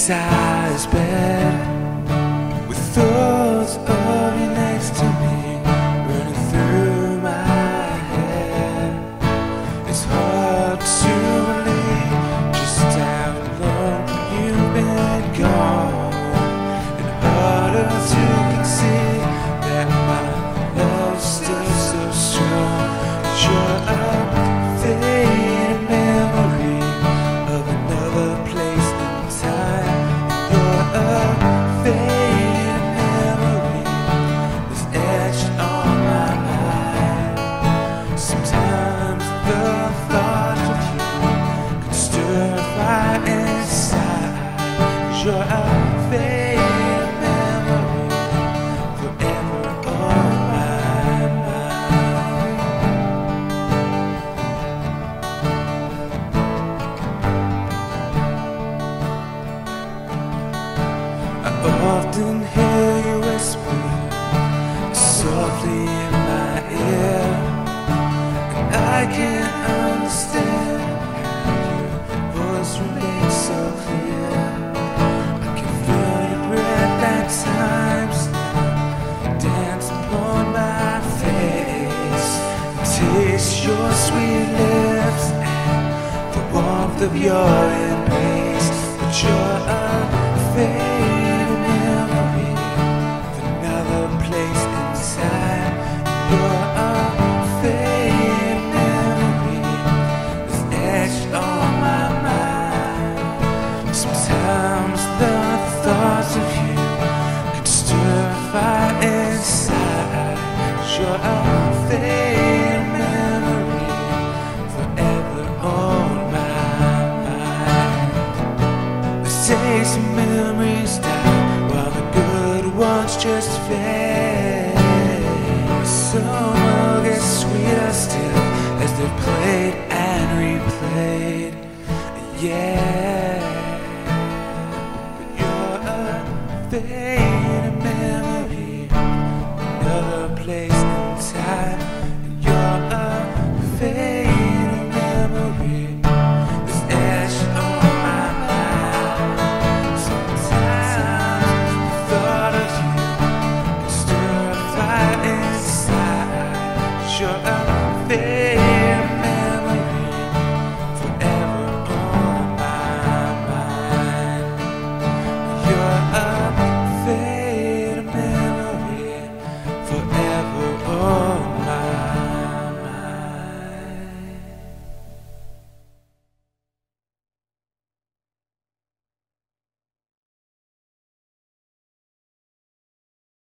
size bed with thoughts of you next to me running through my head. It's hard to believe just how long you've been gone, and harder to conceive that my love's still so strong. You're a fading memory of another place and time. You're a fading memory that's etched on my mind. Sometimes the thought of you can stir a fire inside. You're a fading memory forever on my mind. I often hear you whisper softly in my ear, and I can't understand how your voice remains so clear. I can feel your breath at times now dance upon my face, taste your sweet lips and the warmth of your embrace. But you're a fading memory of another place inside. You're a fading memory that's etched on my mind. Sometimes the thoughts of you can stir a fire inside. You're a fading memory forever on my mind. The taste of memories die while the good ones just fade. Some will get sweeter still as they're played and replayed. Yeah, but you're a fade.